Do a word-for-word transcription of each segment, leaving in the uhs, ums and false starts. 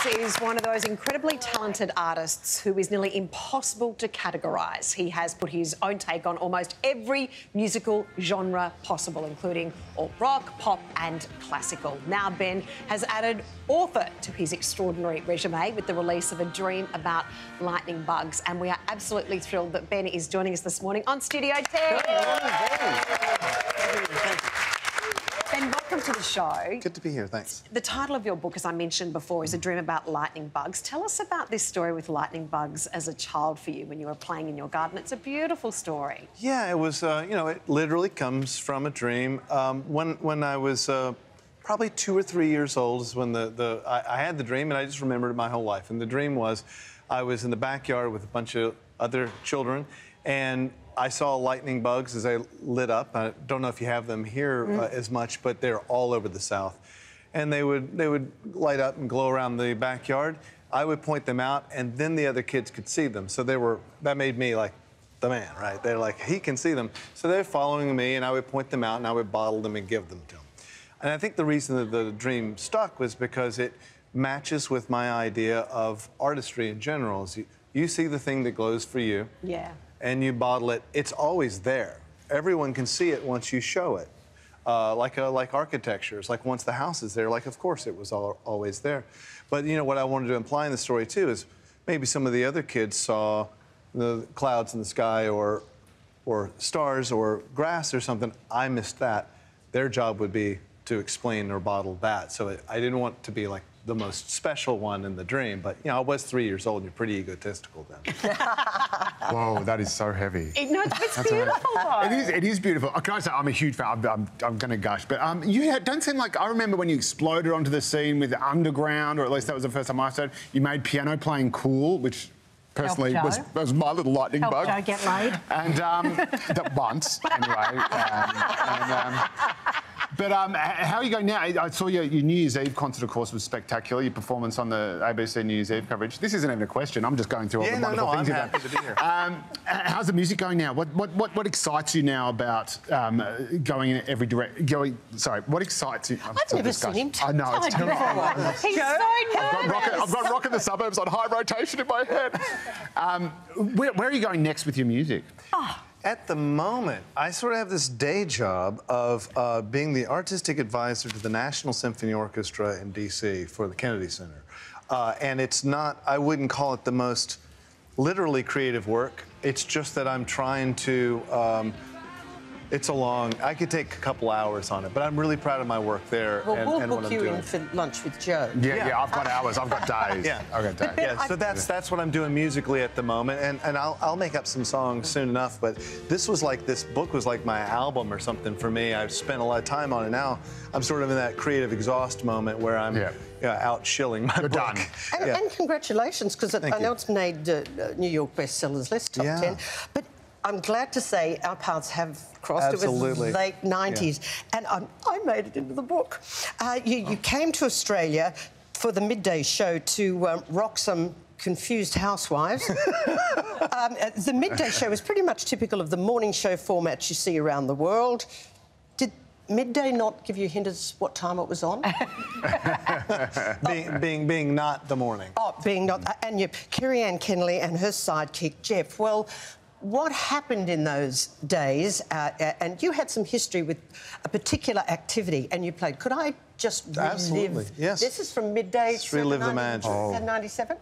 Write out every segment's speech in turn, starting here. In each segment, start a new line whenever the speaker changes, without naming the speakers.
is one of those incredibly talented artists who is nearly impossible to categorise. He has put his own take on almost every musical genre possible, including alt rock, pop and classical. Now Ben has added author to his extraordinary resume with the release of A Dream About Lightning Bugs, and we are absolutely thrilled that Ben is joining us this morning on Studio ten. Ben, welcome to the show.
Good to be here, thanks.
The title of your book, as I mentioned before, is A Dream About Lightning Bugs. Tell us about this story with lightning bugs as a child for you when you were playing in your garden. It's a beautiful story.
Yeah, it was, uh, you know, it literally comes from a dream. Um, when, when I was uh, probably two or three years old is when the, the I, I had the dream, and I just remembered it my whole life. And the dream was I was in the backyard with a bunch of other children, and I saw lightning bugs as they lit up. I don't know if you have them here mm. uh, as much, but they're all over the South. And they would they would light up and glow around the backyard. I would point them out, and then the other kids could see them. So they were that made me like the man, right? They're like, he can see them. So they're following me, and I would point them out, and I would bottle them and give them to them. And I think the reason that the dream stuck was because it matches with my idea of artistry in general. Is you, you see the thing that glows for you. Yeah. And you bottle it, it's always there. Everyone can see it once you show it. Uh, like a, like architecture, it's like once the house is there, like of course it was all, always there. But you know what I wanted to imply in the story too is maybe some of the other kids saw the clouds in the sky or, or stars or grass or something. I missed that. Their job would be to explain or bottle that. So it, I didn't want to be like the most special one in the dream, but you know, I was three years old and you're pretty egotistical then.
Whoa, that is so heavy.
It, no, it's beautiful though.
It is, it is beautiful. Can I say, I'm a huge fan, I'm, I'm, I'm going to gush, but um, you had, don't seem like, I remember when you exploded onto the scene with Underground, or at least that was the first time I started, you made piano playing cool, which personally was, was my little lightning
Help
bug.
Joe get laid.
And um, that once, anyway. Um, and, um, But um, how are you going now? I saw your, your New Year's Eve concert, of course, was spectacular. Your performance on the A B C New Year's Eve coverage. This isn't even a question. I'm just going through all
yeah,
the
no,
wonderful
no,
things
I'm
you've
happy
done.
to be here.
Um, how's the music going now? What what what, what excites you now about um, going in every direct? Going, sorry, what excites you?
I'm I've never seen him.
I know it's terrible.
He's so
I've got,
nervous.
rocket, I've got Rock in the Suburbs on high rotation in my head. Um, where, where are you going next with your music?
Oh.
At the moment, I sort of have this day job of uh, being the artistic advisor to the National Symphony Orchestra in D C for the Kennedy Center. Uh, and it's not, I wouldn't call it the most literally creative work. It's just that I'm trying to, um, it's a long, I could take a couple hours on it, but I'm really proud of my work there.
Well,
and,
we'll
and
book
what I'm
you
doing.
in for lunch with Joe.
Yeah, yeah, yeah, I've got hours, I've got days.
Yeah.
I've got days.
Yeah, so that's that's what I'm doing musically at the moment, and and I'll I'll make up some songs soon enough. But this was like this book was like my album or something for me. I've spent a lot of time on it. Now I'm sort of in that creative exhaust moment where I'm
yeah.
you know, out shilling my
You're
book.
done.
And,
yeah.
and congratulations, because I
you.
know it's made uh, New York bestsellers list, top
Yeah.
ten. But I'm glad to say our paths have crossed.
Absolutely.
It was late nineties, yeah. and I, I made it into the book. Uh, you, you came to Australia for the midday show to um, rock some confused housewives. um, the midday show was pretty much typical of the morning show formats you see around the world. Did midday not give you a hint as what time it was on?
being, being being not the morning.
Oh, being not... And you, Kerri-Anne Kennerley and her sidekick, Jeff. Well, what happened in those days? Uh, and you had some history with a particular activity, and you played. Could I just relive...
Absolutely, yes.
This is from midday...
Let's relive the magic.
Oh. ninety-seven?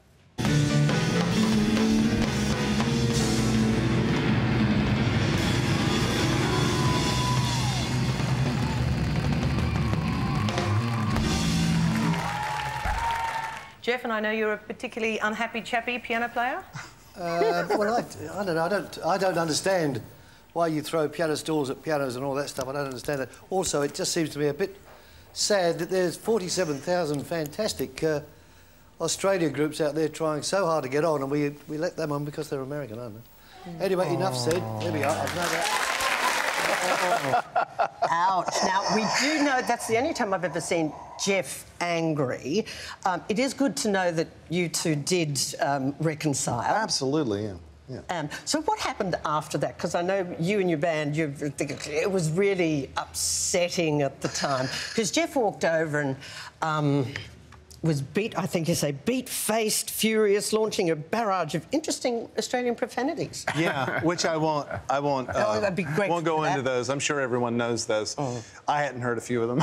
Jeff, and I know you're a particularly unhappy chappy piano player.
Uh, well, I, I don't know. I don't. I don't understand why you throw piano stools at pianos and all that stuff. I don't understand that. Also, it just seems to me a bit sad that there's forty-seven thousand fantastic uh, Australia groups out there trying so hard to get on, and we we let them on because they're American, aren't they? Mm. Anyway, oh. Enough said. There we go. I've known that.
Ouch. Now, we do know that's the only time I've ever seen Jeff angry. Um, it is good to know that you two did um, reconcile.
Absolutely, yeah. Yeah.
Um, so what happened after that? Because I know you and your band, you, it was really upsetting at the time. Because Jeff walked over and um, was beat, I think you say, beat-faced, furious, launching a barrage of interesting Australian profanities.
Yeah, which I won't. I won't. Uh,
Oh, that'd be great
won't go
for
into
that.
those. I'm sure everyone knows those.
Oh.
I hadn't heard a few of them.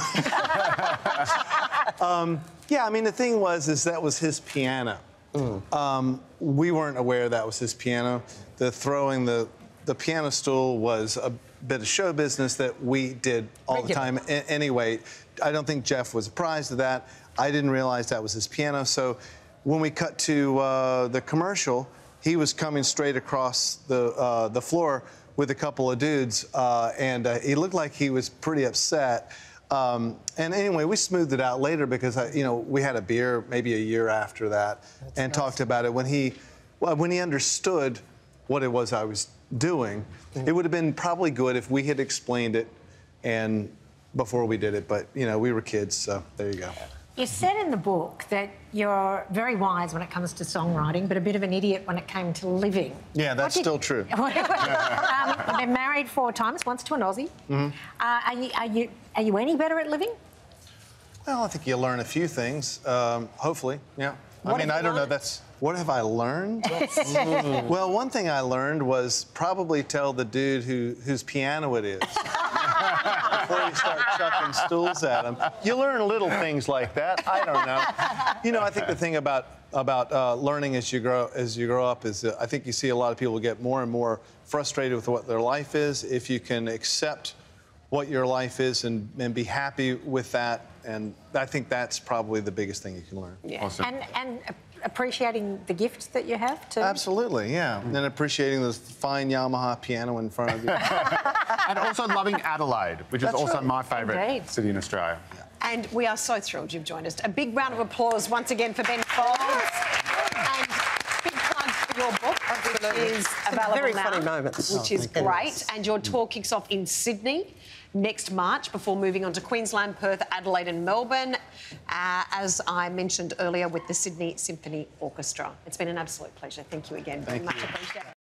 um, yeah, I mean the thing was, is that was his piano. Mm. Um, we weren't aware that was his piano. The throwing the the piano stool was a bit of show business that we did all
Regular.
the time. A- anyway, I don't think Jeff was apprised of that. I didn't realize that was his piano. So when we cut to uh, the commercial, he was coming straight across the uh, the floor with a couple of dudes, uh, and uh, he looked like he was pretty upset. Um, and anyway, we smoothed it out later because I, you know we had a beer maybe a year after that. That's and nice. Talked about it when he well, when he understood what it was I was doing. Mm. It would have been probably good if we had explained it and before we did it, but you know we were kids, so there you go.
You said in the book that you're very wise when it comes to songwriting, but a bit of an idiot when it came to living.
Yeah, that's
What
still
did-
true.
um, you've been married four times, once to an Aussie. Mm-hmm. uh, are, you, are, you, are you any better at living?
Well, I think you learn a few things, um, hopefully, yeah.
What
I mean,
have
I
you
don't know,
learned?
that's... What have I learned? Mm. Well, one thing I learned was probably tell the dude who, whose piano it is before you start chucking stools at him. You learn little things like that. I don't know. You know, I think the thing about about uh, learning as you grow as you grow up is uh, I think you see a lot of people get more and more frustrated with what their life is. If you can accept what your life is and, and be happy with that, and I think that's probably the biggest thing you can learn.
Yeah.
Awesome.
And, and appreciating the gifts that you have too.
Absolutely, yeah. And appreciating this fine Yamaha piano in front of you.
And also loving Adelaide, which is
That's
also
right.
my favourite
Indeed.
city in Australia.
And we are so thrilled you've joined us. A big round of applause once again for Ben Folds. And big plugs for your book, which is available
very
now,
funny moments.
which is great. And your tour kicks off in Sydney next March before moving on to Queensland, Perth, Adelaide and Melbourne, uh, as I mentioned earlier, with the Sydney Symphony Orchestra. It's been an absolute pleasure. Thank you again. Very
Thank
much
you.
appreciated.